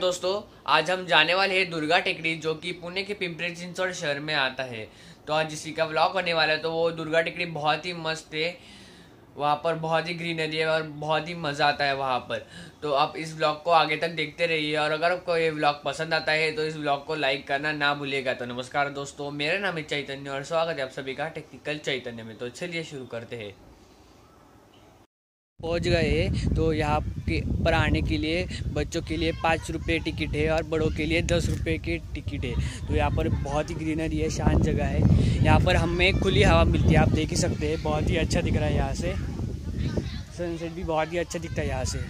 दोस्तों, आज हम जाने वाले हैं दुर्गा टेकड़ी, जो कि पुणे के पिंपरी चिंचवड शहर में आता है। तो आज इसी का व्लॉग होने वाला है। तो वो दुर्गा टेकड़ी बहुत ही मस्त है, वहाँ पर बहुत ही ग्रीनरी है और बहुत ही मज़ा आता है वहाँ पर। तो आप इस व्लॉग को आगे तक देखते रहिए, और अगर आपको ये व्लॉग पसंद आता है तो इस व्लॉग को लाइक करना ना भूलिएगा। तो नमस्कार दोस्तों, मेरा नाम है चैतन्य और स्वागत है आप सभी का टेक्निकल चैतन्य में। तो चलिए शुरू करते हैं। पहुँच गए। तो यहाँ के पर आने के लिए बच्चों के लिए 5 रुपये टिकट है और बड़ों के लिए 10 रुपये की टिकट है। तो यहाँ पर बहुत ही ग्रीनरी है, शांत जगह है। यहाँ पर हमें खुली हवा मिलती है, आप देख ही सकते हैं। बहुत ही अच्छा दिख रहा है यहाँ से, सनसेट भी बहुत ही अच्छा दिखता है यहाँ से।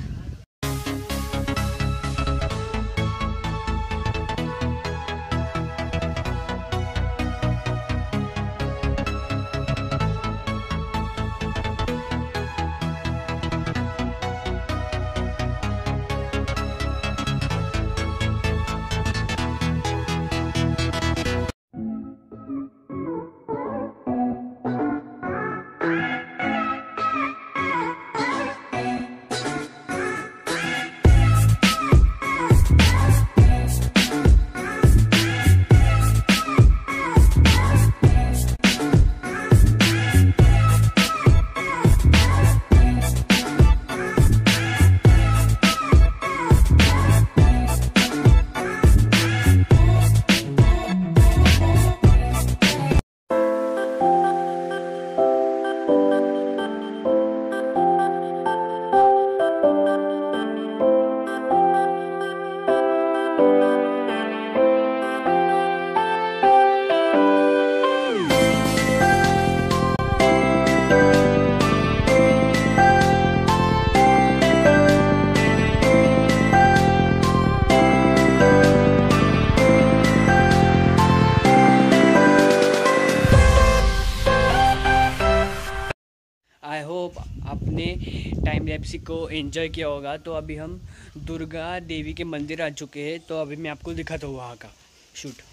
आई होप आपने टाइम लैप्स को एंजॉय किया होगा। तो अभी हम दुर्गा देवी के मंदिर आ चुके हैं। तो अभी मैं आपको दिखाता हूँ वहाँ का शूट।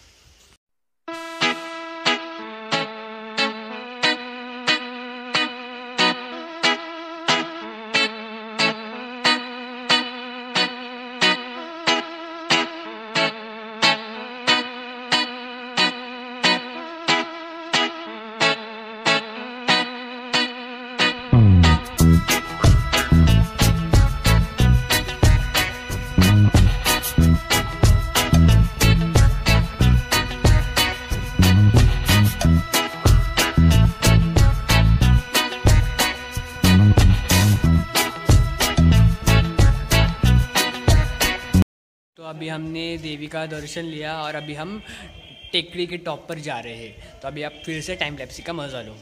तो अभी हमने देवी का दर्शन लिया और अभी हम टेकड़ी के टॉप पर जा रहे हैं। तो अभी आप फिर से टाइम लैप्स का मजा लो।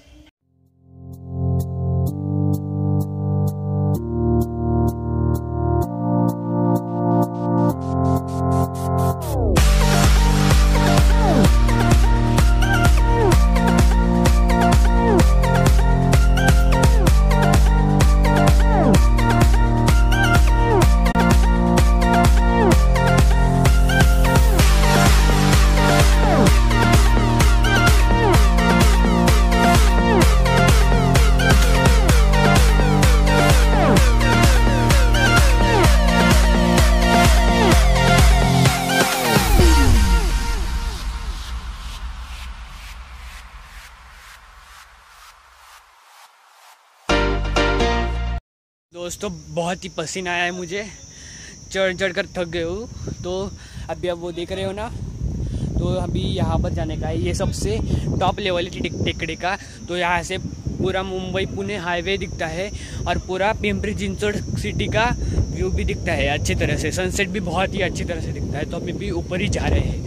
दोस्तों, बहुत ही पसीना आया है मुझे, चढ़ कर थक गए हूँ। तो अभी आप वो देख रहे हो ना, तो अभी यहाँ पर जाने का है। ये सबसे टॉप लेवल है टेकड़ी का। तो यहाँ से पूरा मुंबई पुणे हाईवे दिखता है और पूरा पिंपरी चिंचवड सिटी का व्यू भी दिखता है अच्छी तरह से। सनसेट भी बहुत ही अच्छी तरह से दिखता है। तो अभी भी ऊपर ही जा रहे हैं।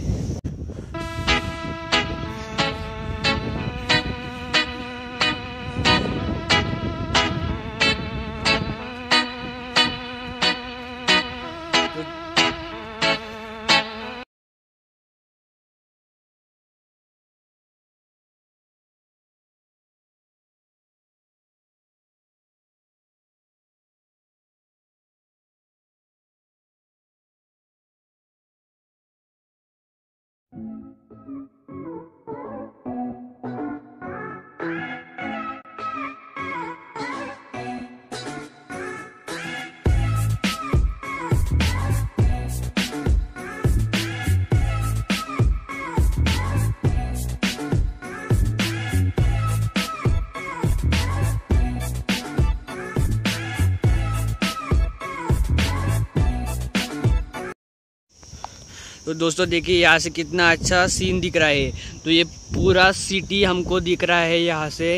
तो दोस्तों देखिए यहाँ से कितना अच्छा सीन दिख रहा है। तो ये पूरा सिटी हमको दिख रहा है यहाँ से।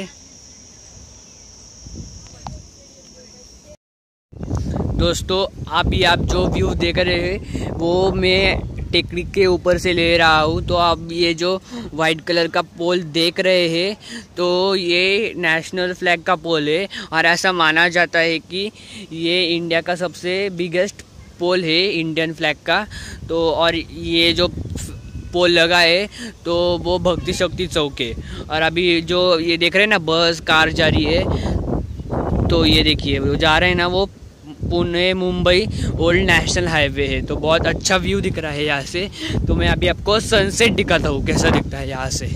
दोस्तों अभी आप जो व्यू देख रहे हैं वो मैं टेकरी के ऊपर से ले रहा हूँ। तो आप ये जो वाइट कलर का पोल देख रहे हैं तो ये नेशनल फ्लैग का पोल है और ऐसा माना जाता है कि ये इंडिया का सबसे बिगेस्ट पोल है इंडियन फ्लैग का। तो और ये जो पोल लगा है तो वो भक्ति शक्ति चौक है। और अभी जो ये देख रहे हैं ना बस कार जा रही है, तो ये देखिए वो जा रहे हैं ना, वो Pune Mumbai old national highway है। तो बहुत अच्छा व्यू दिख रहा है यहाँ से। तो मैं अभी आपको सनसेट दिखाता हूँ कैसा दिखता है यहाँ से।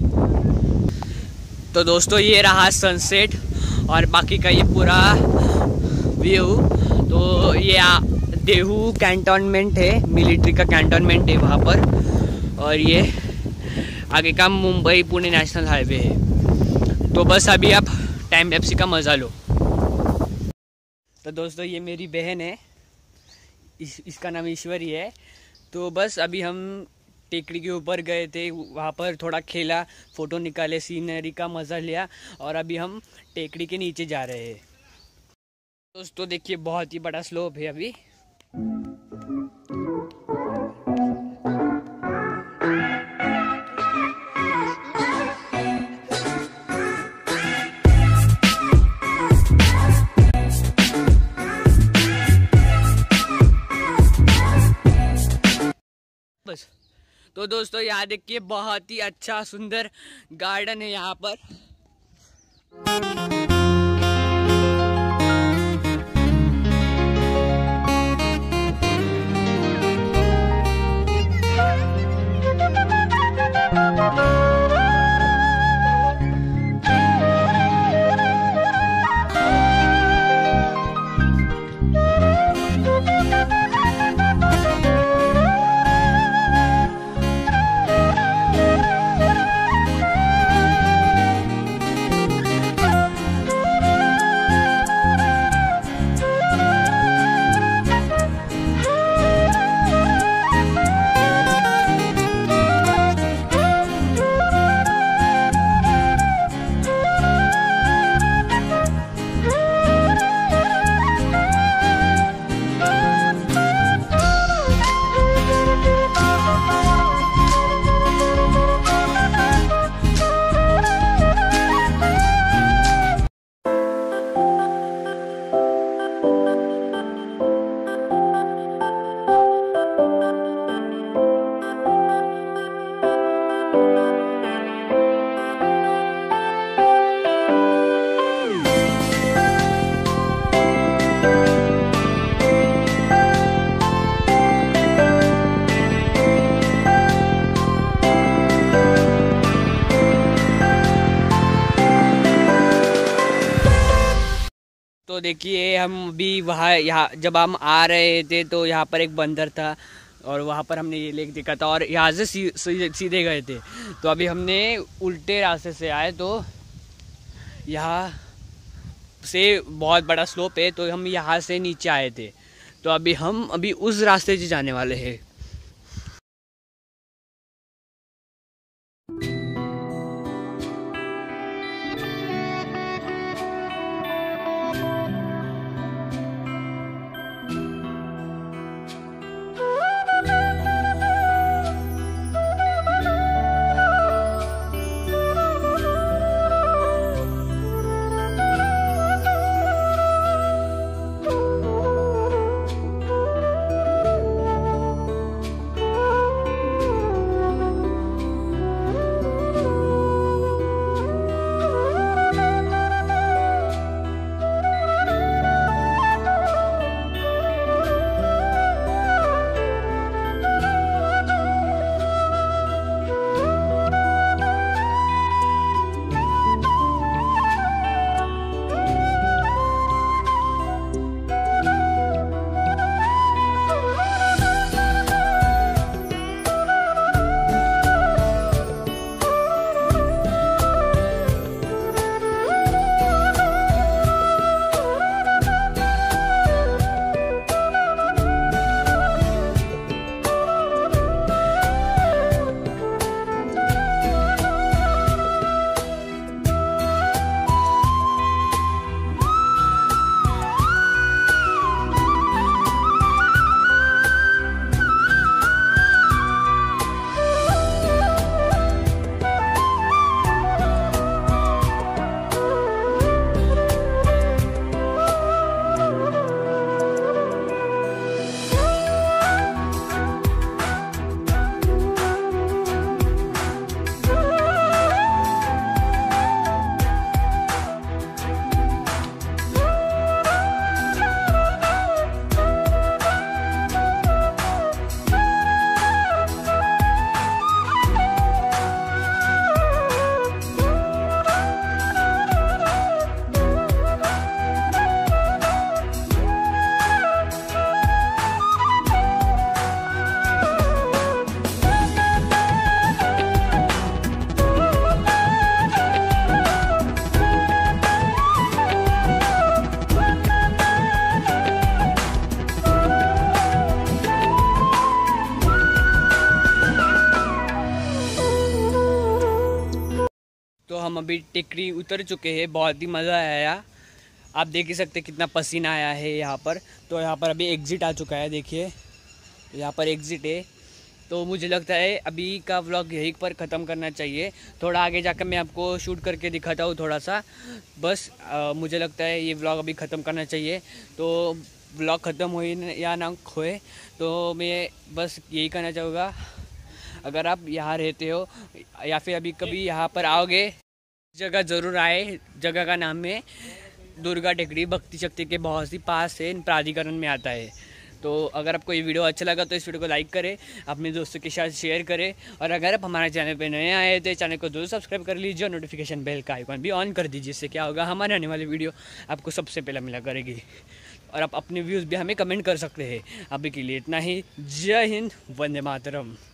तो दोस्तों ये रहा सनसेट और बाकी का ये पूरा व्यू। तो ये देहू कैंटोनमेंट है, मिलिट्री का कैंटोनमेंट है वहाँ पर। और ये आगे का मुंबई पुणे नेशनल हाईवे है। तो बस अभी आप टाइम लैप्स का मज़ा लो। तो दोस्तों ये मेरी बहन है, इसका नाम ईश्वरी है। तो बस अभी हम टेकड़ी के ऊपर गए थे, वहाँ पर थोड़ा खेला, फ़ोटो निकाले, सीनरी का मज़ा लिया और अभी हम टेकड़ी के नीचे जा रहे हैं। दोस्तों देखिए बहुत ही बड़ा स्लोप है अभी। बस तो दोस्तों यहाँ देखिए बहुत ही अच्छा सुंदर गार्डन है यहाँ पर। तो देखिए हम भी वहाँ यहाँ जब हम आ रहे थे तो यहाँ पर एक बंदर था और वहाँ पर हमने ये लेक देखा था और यहाँ से सीधे गए थे। तो अभी हमने उल्टे रास्ते से आए, तो यहाँ से बहुत बड़ा स्लोप है तो हम यहाँ से नीचे आए थे। तो अभी हम उस रास्ते से जाने वाले हैं। तो हम अभी टेकरी उतर चुके हैं, बहुत ही मज़ा आया। आप देख ही सकते कितना पसीना आया है यहाँ पर। तो यहाँ पर अभी एग्ज़िट आ चुका है, देखिए यहाँ पर एग्ज़िट है। तो मुझे लगता है अभी का व्लॉग यहीं पर ख़त्म करना चाहिए। थोड़ा आगे जाकर मैं आपको शूट करके दिखाता हूँ थोड़ा सा, बस मुझे लगता है ये व्लॉग अभी ख़त्म करना चाहिए। तो व्लॉग ख़त्म हो या ना होए, तो मैं बस यही कहना चाहूँगा, अगर आप यहाँ रहते हो या फिर अभी कभी यहाँ पर आओगे, जगह ज़रूर आए। जगह का नाम है दुर्गा टेकड़ी, भक्ति शक्ति के बहुत ही पास है, प्राधिकरण में आता है। तो अगर आपको ये वीडियो अच्छा लगा तो इस वीडियो को लाइक करें, अपने दोस्तों के साथ शेयर करें, और अगर आप हमारे चैनल पे नए आए तो चैनल को जरूर सब्सक्राइब कर लीजिए और नोटिफिकेशन बेल का आइकॉन भी ऑन कर दीजिए। इससे क्या होगा, हमारे आने वाली वीडियो आपको सबसे पहले मिला करेगी। और आप अपने व्यूज़ भी हमें कमेंट कर सकते हैं। अभी के लिए इतना ही। जय हिंद, वंदे मातरम।